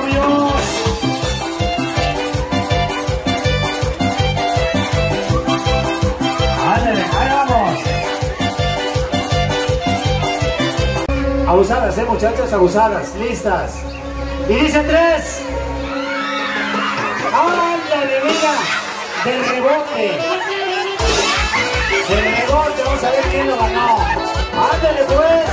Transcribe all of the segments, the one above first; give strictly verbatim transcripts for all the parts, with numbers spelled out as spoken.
novios. Ándale, ahí vamos. Abusadas, eh, muchachos, abusadas, listas. Y dice tres. Ándale, mira, del rebote. Del rebote, vamos a ver quién lo ganó. Ándale, pues.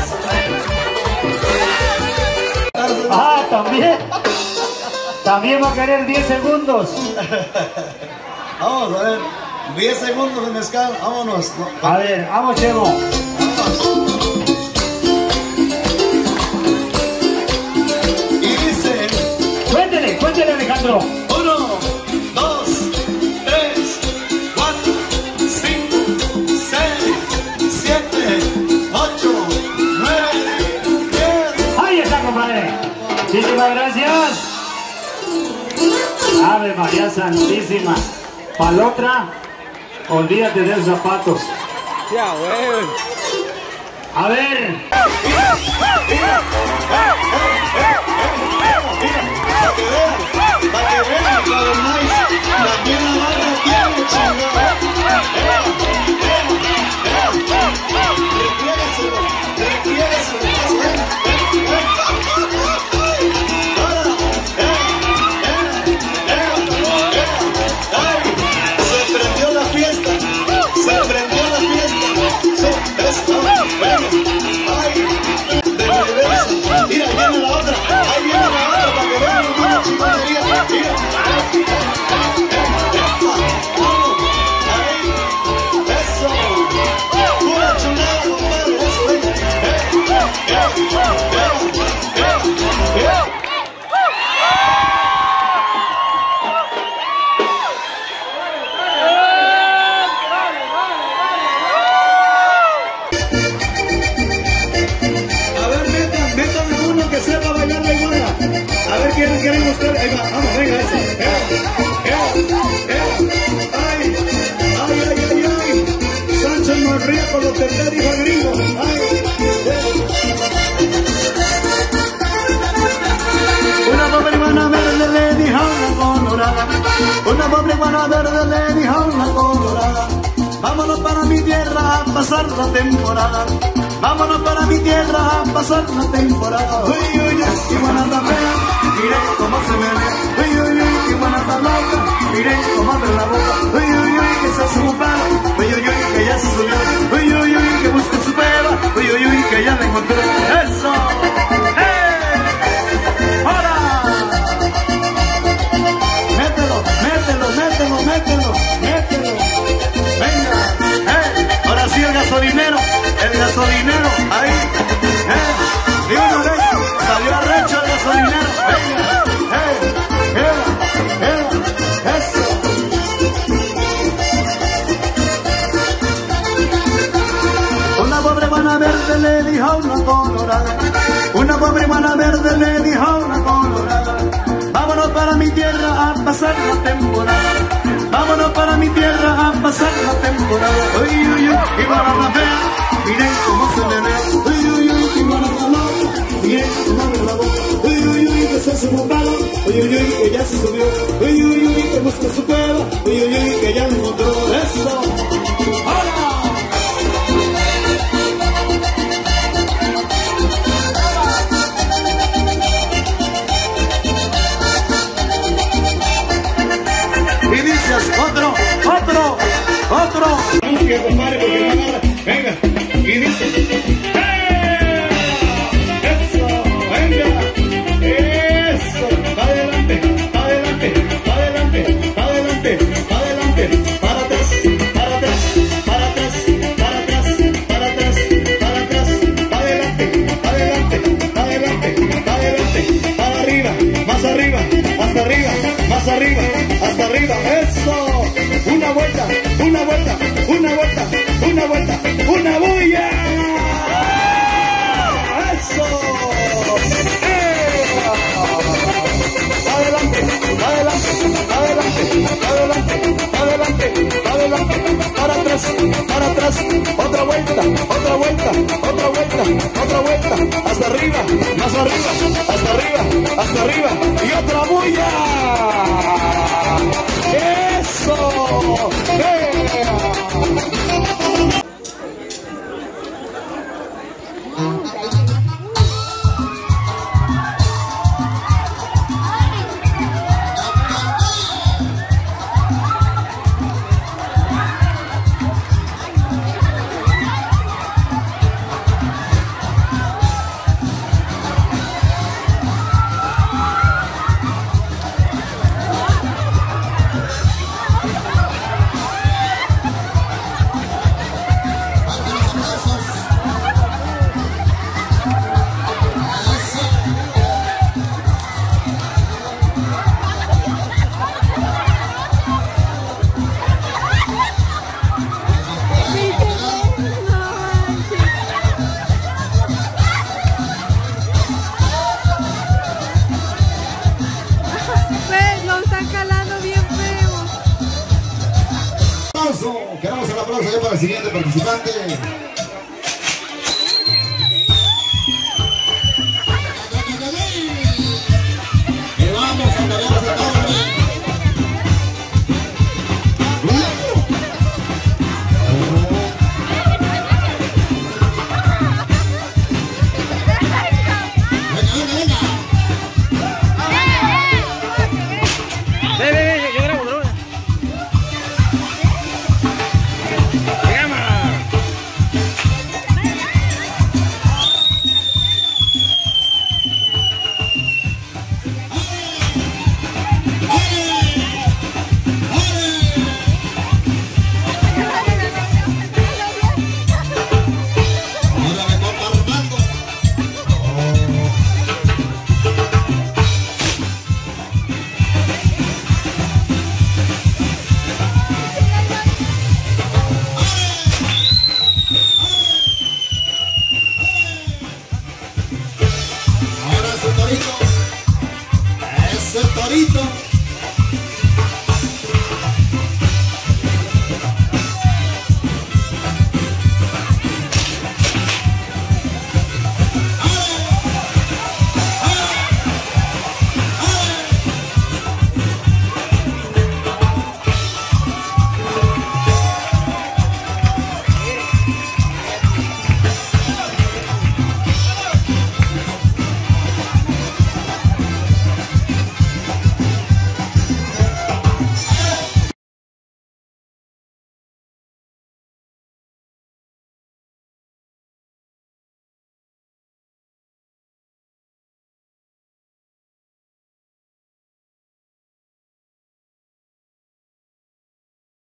Ah, también. También va a querer diez segundos. Vamos a ver, diez segundos de mezcal, vámonos. A ver, vamos, Chemo. Y dice... Cuéntele, cuéntele, Alejandro. Uno, dos, tres, cuatro, cinco, seis, siete, ocho, nueve, diez. Ahí está, compadre. Muchísimas gracias. Ave María Santísima. Para la otra, olvídate de esos zapatos. Ya, güey. A ver. Para que vean, para que vean, Cabernet, también la barra tiene chingada. Refiéreselo, refiéreselo. Se prendió la fiesta, se prendió la fiesta. Se está bueno. Ay, de reversa. Mira, ahí viene la otra, ahí viene la otra para que vean una chingonería. Mira. Eso. Pura chingada, compadre. Eso es. A ver, ¿quién quieren ustedes? Ahí va, vamos, venga, eso. Eh, eh, eh. Ay, ay, ay, ay, ay. Sánchez no ríe por lo que te dijo el gringo. Ay, eh. Una pobre iguana verde le dijo a una colorada. Una pobre iguana verde le dijo a una colorada. Vámonos para mi tierra a pasar la temporada. Vámonos para mi tierra a pasar la temporada. Uy, uy, uy, iguana tan fea, miré cómo se me ve. Uy, uy, uy, iguana tan loca, miré cómo abre la boca. Uy, uy, uy, que se hace un palo. Uy, uy, uy, que ya se subió. Uy, uy, uy, que busca su peba. Uy, uy, uy, que ya la encontró. ¡Eso! ¡Eh! ¡Ahora! Mételo, mételo, mételo, mételo, mételo. Venga, ¡eh! Ahora sí el gasolinero. El gasolinero, ahí, eh, y una vez salió arrecho el gasolinero, venga, eh, eh, eh, eso. Una pobre iguana verde le dijo a una colorada, una pobre iguana verde le dijo a una colorada, vámonos para mi tierra a pasar la temporada, vámonos para mi tierra a pasar la temporada, uy, uy, uy, iguana la fea. Miren cómo se le ve, uy, uy, uy, iguana tan loca, miren cómo abre la boca, uy, uy, uy, que se hace un palo, uy, uy, uy, que ya se subió, uy, uy, uy, que busca su cueva, uy, uy, uy, que ya lo encontró, eso, ¡hola! Y dices, otro, otro, otro, música, compadre, porque no agarra, venga. Y dice, ¡eh! Eso, venga, eso, pa' adelante, pa' adelante, pa' adelante, pa' adelante, pa' adelante, para atrás, para atrás, para atrás, para atrás, para atrás, para atrás, pa' adelante, pa' adelante, pa' adelante, pa' adelante, para arriba, más arriba, hasta arriba, más arriba, hasta arriba, eso, una vuelta, una vuelta, una vuelta, una vuelta, una bulla. Eso. ¡Eh! Adelante, adelante, adelante, adelante, adelante, adelante, para atrás, para atrás. atrás, otra vuelta, otra vuelta, otra vuelta, otra vuelta, hasta arriba, más arriba, hasta arriba, hasta arriba, y otra bulla. ¡Eso! ¡Yeah! Queremos el aplauso ya para el siguiente participante. Y vamos a cambiar esa tarde. Venga, venga, venga. Ve, ve, ve, yo grabo, bro. Ese torito